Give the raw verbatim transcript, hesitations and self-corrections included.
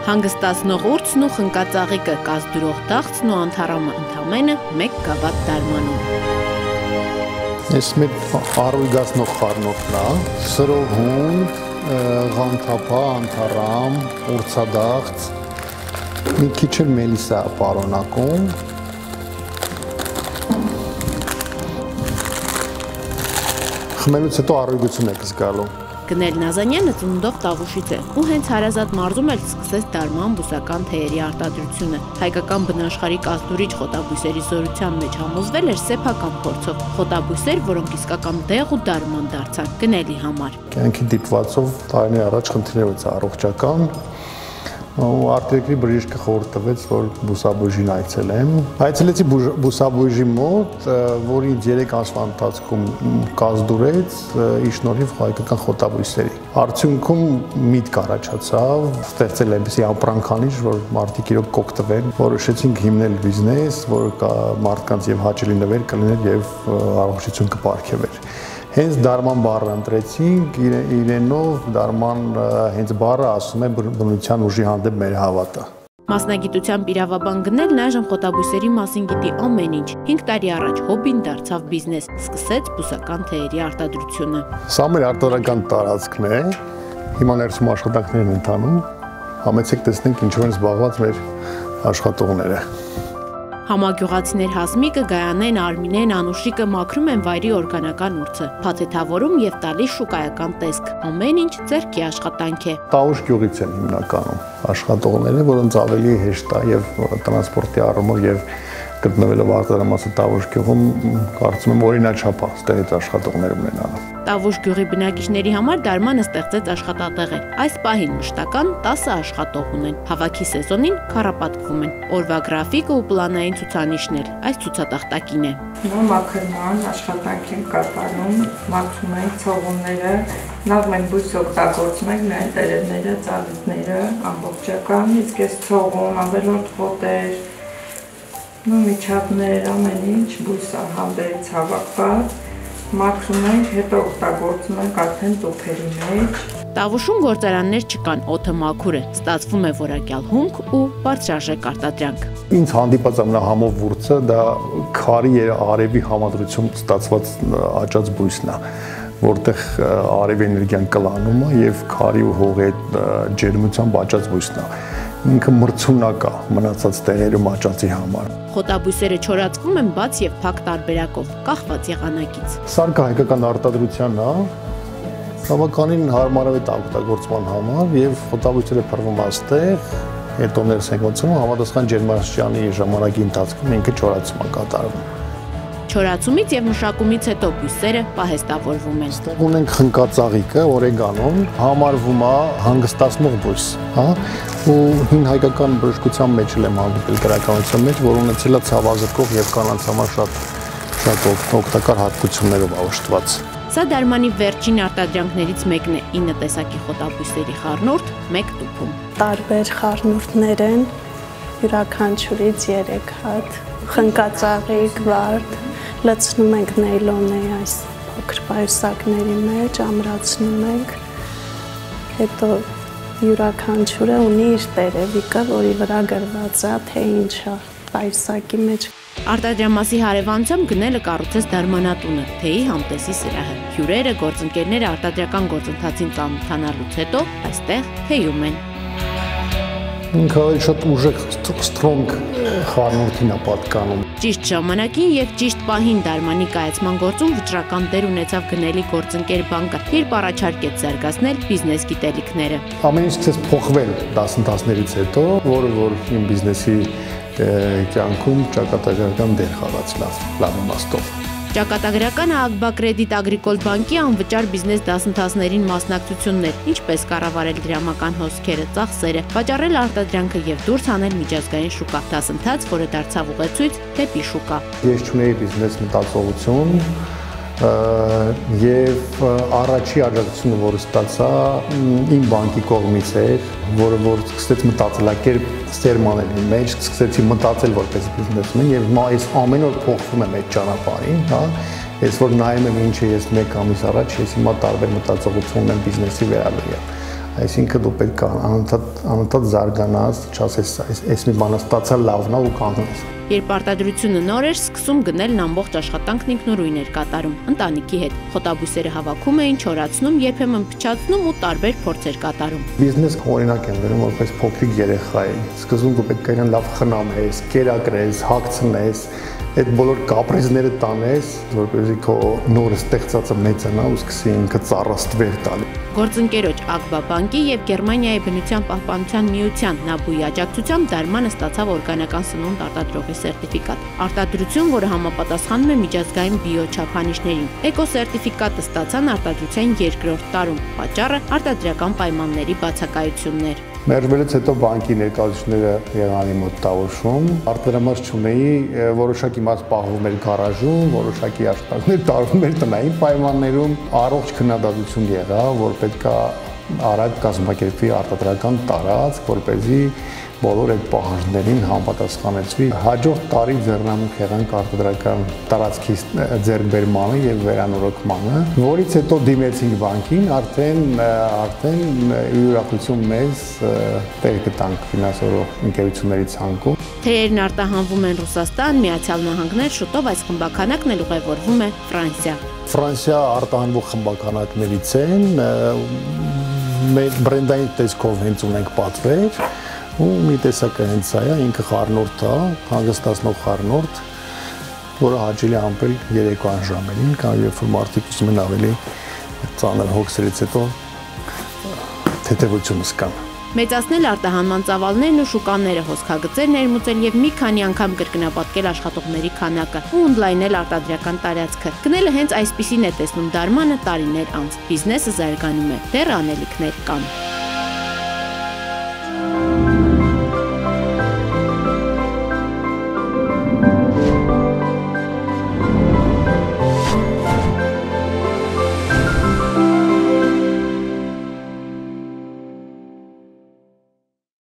Հանգստացնող ուրցն ու խնկածաղիկը, կազդուրող դաղցն ու անթարամը ընդամենը մեկ գավաթ դարմանում։ Ես մեր առույգացնող խառնուրդն է, սրոհուն, ղանթափա, անթարամ, ուրցադաղց, մի քիչ էլ մելիսա պարունակում։ Խմելուց հետո առույգություն եք զգալու։ Գնել Նազանյանը ծնունդով Տավուշից է ու հենց Հարազատ մարզում էլ սկսեց դարման բուսական թեյերի արտադրությունը։ Հայկական բնաշխարհի կազդուրիչ խոտաբույսերի զորության մեջ համոզվել էր սեփական փորձով։ Խոտաբույսեր, որոնք իսկական դեղ ու դարման դարձան գնելի համար։ Կյանքի դիպվածով տարիներ առաջ խնդիրներ ունեցա առողջական ու արտերկրի բժիշկը խորհուրդ տվեց, որ բուսաբույժին այցելեմ։ Այցելեցի բուսաբույժի մոտ, որ ինձ երեք ամսվա ընթացքում կազդուրեց իր շնորհիվ հայկական խոտաբույսերի։ Արդյունքում միտք առաջացավ ստեղծել այնպիսի ապրանքանիշ, որ մարդիկ իրոք կօգտվեն, որոշեցինք հիմնել բիզնես, որ մարդկանց եւ հաճելի նվեր կլիներ եւ առողջություն կպարգևեր։ Հենց դարման բառը ընտրեցինք, իրենով դարման հենց բառը ասում է բնության ուժի հանդեպ մեր հավատը։ Մասնագիտությամբ իրավաբան գնելն այժմ խոտաբույսերի մասին գիտի ամեն ինչ։ հինգ տարի առաջ հոբին դարձավ բիզնես, սկսեց բուսական թեյերի արտադրությունը։ Սա մեր արտադրական տարածքն է, հիմա ներսում աշխատանքներ են ընթանում, համեցեք տեսնենք ինչով են զբաղված մեր աշխատողները։ Համագյուղացիներ Հասմիկը, Գայանեն, Արմինեն, Անուշիկը մաքրում են վայրի օրգանական ուրցը, փաթեթավորում եւ տալիս շուկայական տեսք։ Ամեն ինչ ձեռքի աշխատանք է։ Տավուշ գյուղից են հիմնականում աշխատողները, որոնց ավելի հեշտ է եւ տրանսպորտի առումով եւ գտնվելով արտադրամասը Տավուշ գյուղում, կարծում եմ օրինաչափ է ստեղծ աշխատողներ ունենալը։ Տավուշ գյուղի բնակիչների համար դարմանը ստեղծեց աշխատատեղեր։ Այս պահին մշտական տասը աշխատող ունեն։ Հավաքի սեզոնին քառապատկվում են։ Օրվա գրաֆիկը ու պլանային ցուցանիշներ այս ցուցատախտակին է։ Մաքրման աշխատանք են կատարում, մաքրում ենք ցողունները, նախ մենք բույս օգտագործում ենք միայն տերևները, ծաղիկները, ամբողջական, իսկ այս ցողուն, ավելորդ խոտեր, միջատներ, ամեն ինչ բույսը հանդերձ հավաքված, մաքրում ենք, հետո օգտագործում ենք արդեն տուփերի մեջ։ Տավուշում գործարաններ չկան, օդը մաքուր է, ստացվում է որակյալ հումք ու բարձրարժեք արտադրանք։ Ինձ հանդիպած ամենահամով վուրցը դա քարի արևի համադրություն ստացված աճած բույսն է, որտեղ արևի էներգիան կլանում է եւ քարի ու հողի ջերմությամբ աճած բույսն է։ Ինքը մրցունակ է մնացած տեղերում աճածի համար։ Խոտաբույսերը չորացվում են բաց եւ փակ տարբերակով, կախված եղանակից։ Սարքը հայկական արտադրության է, բավականին հարմարավետ օգտագործման համար եւ խոտաբույսերը փռվում աստեղ, հետո ներս են գցում, համապատասխան ջերմաստիճանի ժամանակի ընթացքում ինքը չորացում է կատարվում։ Չորացումից եւ մշակումից հետո բույսերը պահեստավորվում են։ Ստեղ ունենք խնկածաղիկը, օրեգանոն, համարվում է հանգստացնող բույս, հա, ու հին հայկական բժշկության մեջ էլ եմ հանդիպել գրականության մեջ, որ ունեցել է ցավազրկող եւ կանանց համար շատ շատ օգտակար հատկություններով ավշտված։ Սա դարմանի վերջին արտադրանքներից մեկն է՝ ինը տեսակի խոտաբույսերի խառնուրդ մեկ տուփում։ Տարբեր խառնուրդներ են, յուրաքանչյուրից երեք հատ, խնկածաղիկ, վարդ, լցնում ենք նեյլոնի այս փոքր պայուսակների մեջ, ամրացնում ենք, հետո յուրաքանչյուրը ունի իր տերևիկը, որի վրա գրված է, թե ինչ է պայուսակի մեջ։ Արտադրամասի հարևանությամբ գնելը կառուցեց դարմանատունը, թեյի համտեսի սրահը։ Հյուրերը, գործընկերները արտադրական գործընթացին ծանոթանալուց հետո այստեղ թեյում են։ Ինքը շատ ուժեղ սթրոնգ խառնուրդին է պատկանում։ Ճիշտ ժամանակին եւ ճիշտ պահին դարմանի կայացման գործում վճռական դեր ունեցավ գնելի գործընկեր բանկը, երբ առաջարկեց զարգացնել բիզնես գիտելիքները։ Ամեն ինչ սկսեց փոխվել դասընթացներից հետո, որը որ իմ բիզնեսի կյանքում ճակատագրական դեր խաղաց լավ, լավ իմաստով։ Ճակատագրականը Ագբա Կրեդիտ Ագրիկոլ բանկի անվճար բիզնես դասընթացներին մասնակցություններ, ինչպես կառավարել դրամական հոսքերը, ծախսերը, վաճառել արտադրանքը եւ դուրս հանել միջազգային շուկա։ Դասընթաց, որը դարձավ ուղեցույց դեպի շուկա։ Ես ունեի բիզնես մտածողություն եւ առաջի աջակցությունը, որը ստացա իմ բանկի կողմից էր, որը որ սկսեց մտածելակերպ սերմանել իմ մեջ, սկսեցի մտածել որպես բիզնեսմեն եւ հիմա այս ամեն օր փոխվում եմ այդ ճանապարհին, հա, ես որ նայում եմ ինչ է ես մեկ ամիս առաջ, ես հիմա տարբեր մտածողություն ունեմ բիզնեսի վերաբերյալ։ Այսինքն դու պետք է անընդհատ անընդհատ զարգանաս, չասես այս մի բանը ստացա լավն է ու կանգնես։ Երբ արտադրությունը նոր էր, սկսում գնելն ամբողջ աշխատանքն ինքնուրույն էր կատարում, ընտանիքի հետ։ Խոտաբույսերը հավաքում էին, չորացնում, երբեմն փչացնում ու տարբեր փորձեր կատարում։ Բիզնես օրինակ եմ վերում որպես փոքրիկ երեխա է։ Սկզբում դու պետք է իրեն լավ խնամես, կերակրես, հագցնես, այդ բոլոր կապրիզները տանես, որպեսզի քո նոր ստեղծածը մեծանա ու սկսի ինքը ծառաստվեր տալ։ Գործընկերոջ Ակբա բանկի եւ Գերմանիայի բնության պահպանության միության նաբուի աջակցությամբ Դարմանը ստացավ օրգանական սնունդ արտադրողի սերտիֆիկատ։ Արտադրություն, որը համապատասխանում է միջազգային բիոչափանիշներին։ Էկոսերտիֆիկատը ստացան արտադրության երկրորդ տարում։ Պատճառը արտադրական պայմանների բացակայություններ։ Մերժվելուց հետո բանկի ներկայացուցիչները եղան իմ մոտ տավուշում, արտադրամաս չունեի, որոշակի մաս պահվում էր գարաժում, որոշակի աշխատանքներ տարվում էր տնային պայմաններում, առողջ քննադատություն եղավ, որ պետքա արագ կազմակերպվի արտադրական տարածք, որպեսզի բոլոր այդ պահանջներին համապատասխանեցվի։ Հաջորդ տարի ձեռնամուխ եղանք արտադրական տարածքի ձեռքբերմանը եւ վերանորոգմանը, որից հետո դիմեցինք բանկին, արդեն արդեն յուրաքանչյուր մեզ տեղ գտանք ֆինանսորող ընկերությունների ցանկում։ Թեերն արտահանվում են Ռուսաստան, Միացյալ Նահանգներ, շուտով այս խմբականակն էլ ուղևորվում է Ֆրանսիա։ Ֆրանսիա արտահանվող խմբականակներից են, մեր բրենդային տեսքով հենց ունենք պատվեր, ու մի տեսակը հենց սա է, ինքը խառնուրդ է, հանգստացնող խառնուրդ, որը հաճելի ամպել երեկոյան ժամերին, կամ երբ որ մարդիկ ուզում են ավելի ծանր հոգսերից հետո թեթևություն զգան։ Մեծացնել արտահանման ծավալներն ու շուկաները, հոսքագծեր ներմուծել եւ մի քանի անգամ կրկնապատկել աշխատողների քանակը ու ընդլայնել արտադրական տարածքը։ Գնելը հենց այսպիսին է տեսնում Դարմանը տարիներ անց։ Բիզնեսը զարգանում է, դեռ անելիքներ կան։